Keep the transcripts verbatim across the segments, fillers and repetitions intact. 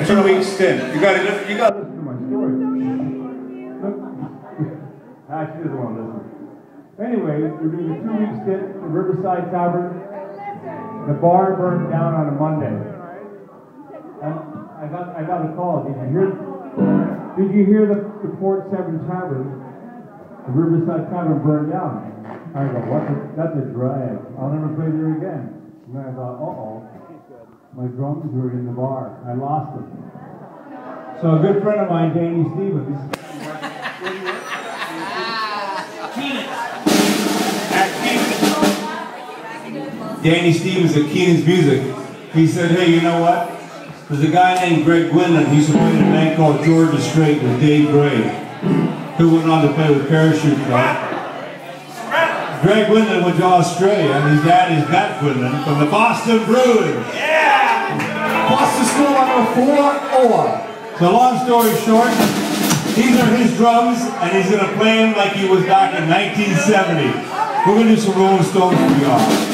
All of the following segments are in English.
two-week stint. You got to, you got to listen to my story. Actually, doesn't want to listen. Anyway, we're doing a two-week stint at the Riverside Tavern. The bar burned down on a Monday. And I got, I got a call. Did you hear? Did you hear the, the Port Severn Tavern? The Riverside Tavern burned down. I go, what? That's a drag. I'll never play there again. And then I thought, uh-oh, my drums were in the bar. I lost them. So a good friend of mine, Danny Stevens, Danny Stevens at Keenan's Music, he said, hey, you know what? There's a guy named Greg Gwynlyn who used to play in a band called Georgia Strait with Dave Gray, who went on to play with Parachute Club. Greg Gwynlyn went to Australia, and his dad is Matt Gwynlyn from the Boston Bruins. Yeah! Boston School number four or. So long story short, these are his drums, and he's going to play them like he was back in nineteen seventy. We're going to do some Rolling Stones for y'all.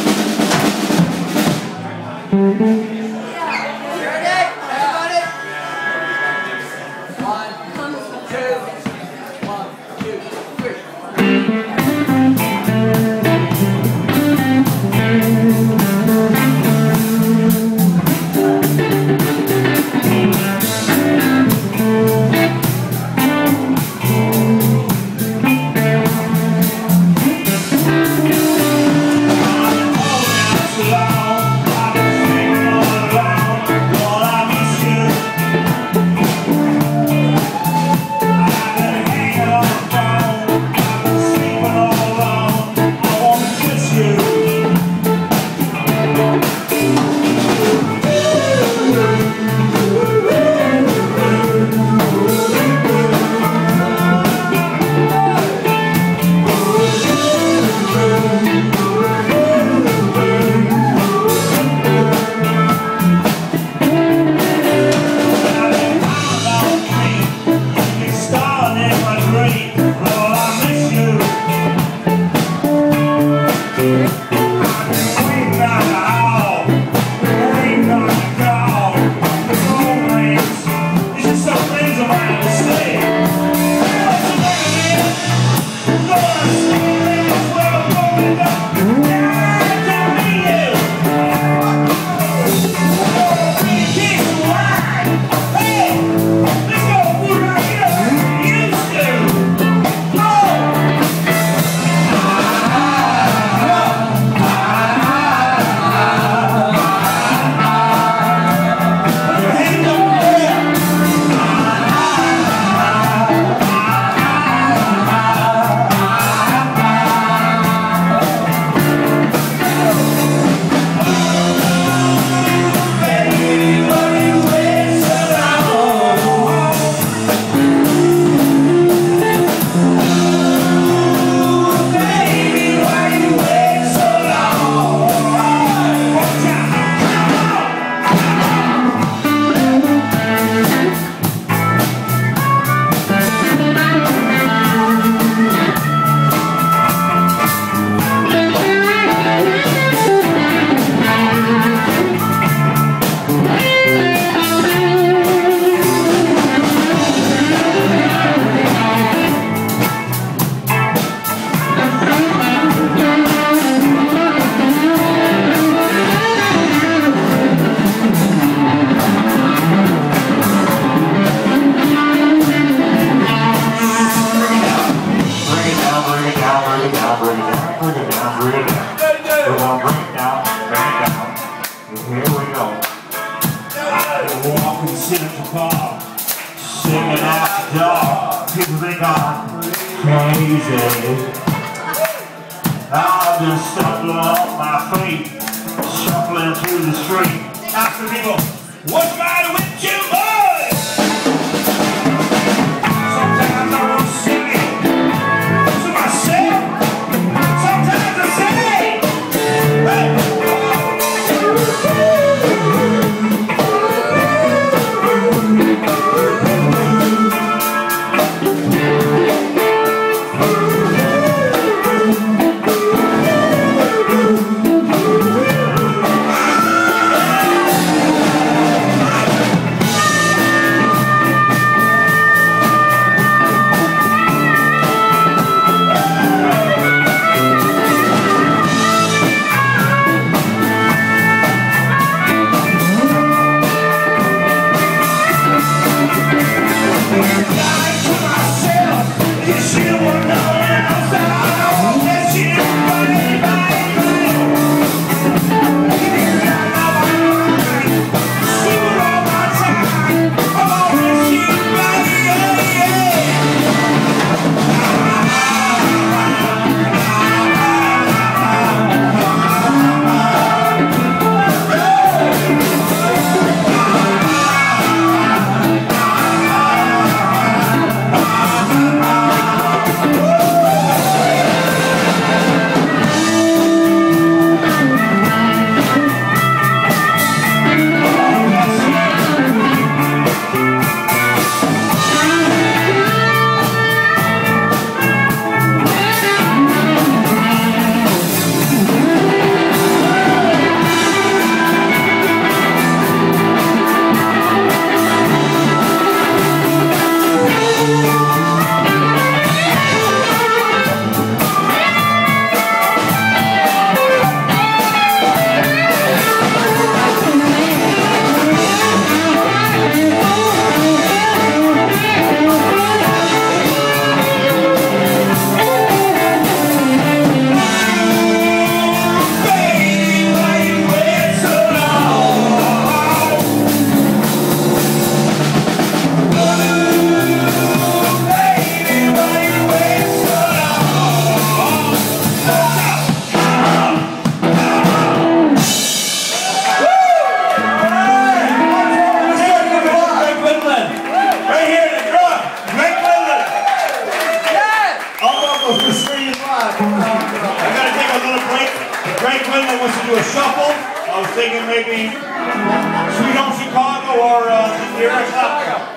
goes for Swinging Live. I gotta take a little break. Greg Whitman wants to do a shuffle. I was thinking maybe Sweet Home Chicago or uh, Eric Clapton.